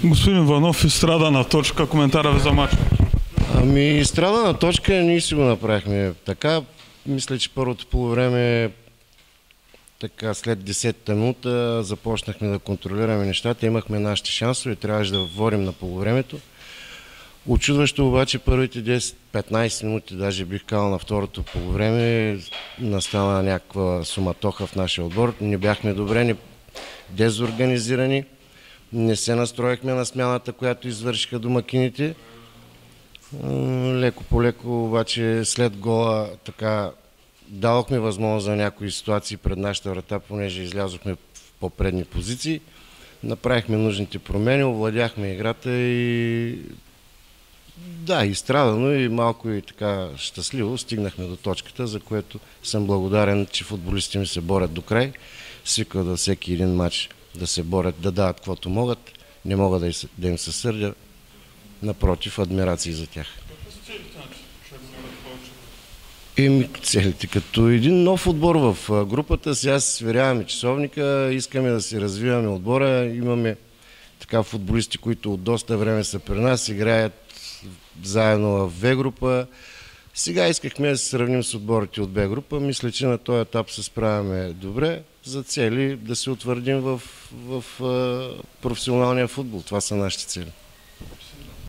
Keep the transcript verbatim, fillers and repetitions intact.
Господин Иванов, изстрадана точка, коментара ви за матча. Ами, изстрадана точка, ние си го направихме така. Мисля, че първото полувреме, така след десета минута, започнахме да контролираме нещата, имахме нашите шансове, трябваше да водим на полувремето. Очудващо обаче първите десет-петнайсет минути, даже бих казал на второто полувреме, настана някаква суматоха в нашия отбор. Не бяхме добре, не дезорганизирани, не се настроихме на смяната, която извършиха домакините. Леко по леко обаче след гола така дадохме възможност за някои ситуации пред нашата врата, понеже излязохме в по-предни позиции. Направихме нужните промени, овладяхме играта и да, изстрадано и малко и така щастливо стигнахме до точката, за което съм благодарен, че футболистите ми се борят до край. Свиква да всеки един матч да се борят, да дават каквото могат. Не мога да, да им се сърдя. Напротив, адмирации за тях. Еми, целите като един нов отбор в групата. Сега се сверяваме часовника, искаме да си развиваме отбора. Имаме така футболисти, които от доста време са при нас, играят заедно в В група. Сега искахме да се сравним с отборите от Б група. Мисля, че на този етап се справяме добре за цели да се утвърдим в, в, в професионалния футбол. Това са нашите цели.